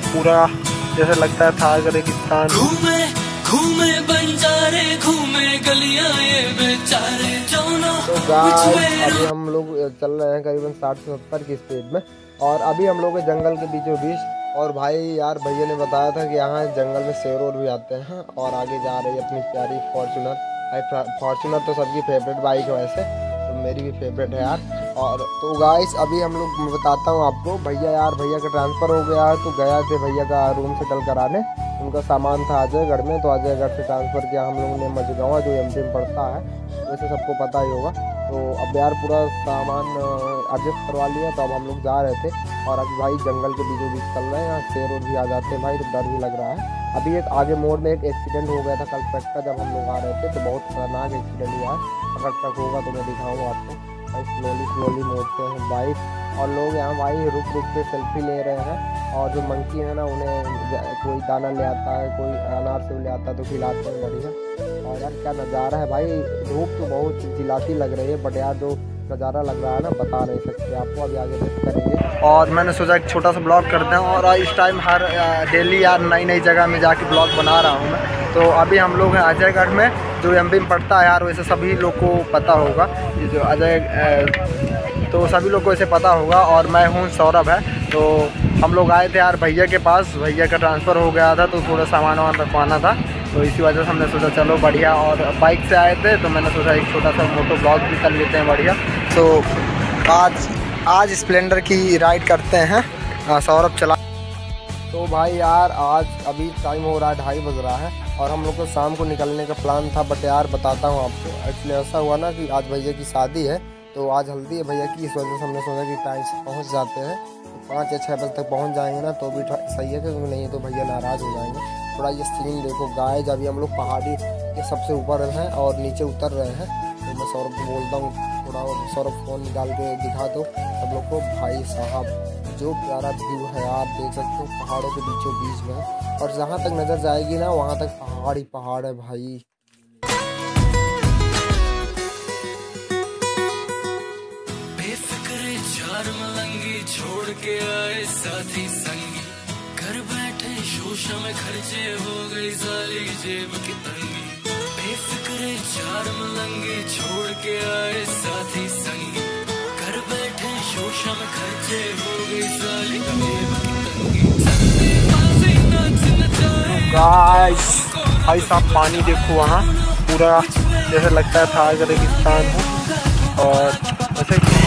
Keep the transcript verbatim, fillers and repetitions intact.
पूरा जैसे लगता है था रेगिस्तान। घूमे घूमे बंजारे घूमे गलियां ये बेचारे। तो गाइस अभी हम लोग चल रहे हैं करीबन साठ से सत्तर की स्पीड में और अभी हम लोग जंगल के बीचों बीच। और भाई यार भैया ने बताया था कि यहाँ जंगल में शेर और भी आते हैं। और आगे जा रही है अपनी प्यारी फॉर्चूनर। भाई फॉर्चूनर तो सबकी फेवरेट बाइक है वैसे, तो मेरी भी फेवरेट है यार। और तो गाइस अभी हम लोग बताता हूँ आपको, भैया यार भैया का ट्रांसफ़र हो गया है तो गया थे भैया का रूम से कल कराने। उनका सामान था अजयगढ़ में, तो अजयगढ़ से ट्रांसफ़र किया हम लोगों ने मझगाँव जो एमपी में पड़ता है, वैसे सबको पता ही होगा। तो अब यार पूरा सामान एडजस्ट करवा लिया, तो अब हम लोग जा रहे थे और अभी भाई जंगल के बीचों बीच चल रहे हैं। यहाँ शेर और भी आ जाते हैं भाई, तो डर भी लग रहा है। अभी एक आगे मोड़ में एक एक्सीडेंट हो गया था कल ट्रक का, जब हम लोग आ रहे थे तो बहुत खतरनाक एक्सीडेंट हुआ है। अगर ट्रक होगा तो मैं दिखाऊँगा आपको। भाई स्लोली स्लोली मोड़ते हैं बाइक और लोग यहाँ भाई रुक रुक के सेल्फी ले रहे हैं। और जो मंकी है ना उन्हें कोई दाना ले आता है, कोई अनार से ले आता है तो खिलाते हैं बढ़िया। और यार क्या नज़ारा है भाई, धूप तो बहुत जिलाती लग रही है, बट यार जो नज़ारा लग रहा है ना बता नहीं सकते आपको, अभी आगे देख करेंगे। और मैंने सोचा एक छोटा सा ब्लॉग करते हैं और इस टाइम हर डेली यार नई नई जगह में जाके ब्लॉग बना रहा हूँ मैं। तो अभी हम लोग हैं अजयगढ़ में जो एमपी में पड़ता है यार, वैसे सभी लोग को पता होगा ये जो अजय, तो सभी लोग को इसे पता होगा। और मैं हूँ सौरभ है। तो हम लोग आए थे यार भैया के पास, भैया का ट्रांसफ़र हो गया था तो थोड़ा सामान वामान रखवाना था, तो इसी वजह से हमने सोचा चलो बढ़िया। और बाइक से आए थे तो मैंने सोचा एक छोटा सा मोटो ब्लॉग भी कर लेते हैं बढ़िया। तो आज आज स्प्लेंडर की राइड करते हैं, सौरभ चला। तो भाई यार आज अभी टाइम हो रहा है, ढाई बज रहा है और हम लोग को शाम को निकलने का प्लान था, बट यार बताता हूँ आपको। एक्चुअली ऐसा हुआ ना कि आज भैया की शादी है, तो आज हल्दी है भैया की, इस वजह से हमने सोचा कि टाइम से पहुँच जाते हैं। तो पाँच या छः बजे तक पहुँच जाएंगे ना तो भी सही है, क्योंकि नहीं तो भैया नाराज़ हो जाएंगे। थोड़ा ये सीन देखो गाइस, अभी हम लोग पहाड़ी के सबसे ऊपर हैं और नीचे उतर रहे हैं। तो मैं सौरभ को बोलता हूँ थोड़ा, सौरभ फ़ोन निकाल के दिखा दो सब लोग को। भाई साहब जो प्यारा व्यू है यार, देख सकते हो पहाड़ों के बीचों बीच में, और जहाँ तक नज़र जाएगी ना वहाँ तक पहाड़ ही पहाड़ है भाई। बेफिक्रे चार मलंगी छोड़ के आए साथी संगी, घर बैठे शोशा में खर्चे हो गई साली जेब की तंगी। बेफिक्रे चार मलंगी छोड़ के आए साथी संगी, घर बैठे शोशा में खर्चे हो गई साली जेब की तंगी। गाइस भाई साहब पानी देखो वहाँ पूरा जैसे लगता है था रेगिस्तान हो, और जैसे